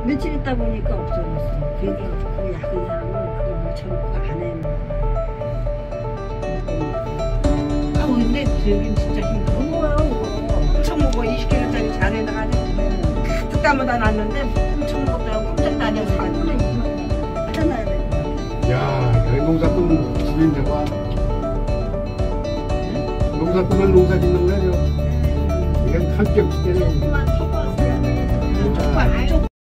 며칠 있다 보니까 없어졌어. 그러니까 그 약은 사람은 그걸 묻혀놓고 안에 아 근데 저긴 진짜 힘들어. 무거워요 그거. 엄청 무거워. 20kg짜리 잔에다가 가득 담아다 놨는데 엄청 무겁다고 꼼짝 다녀서 갔는데 하잖아야 돼. 야, 여기 농사꾼 집인 데가 농사꾼은 농사 짓는 거야. 이건 합격지대네. 조금만 섞었어야 돼. 조금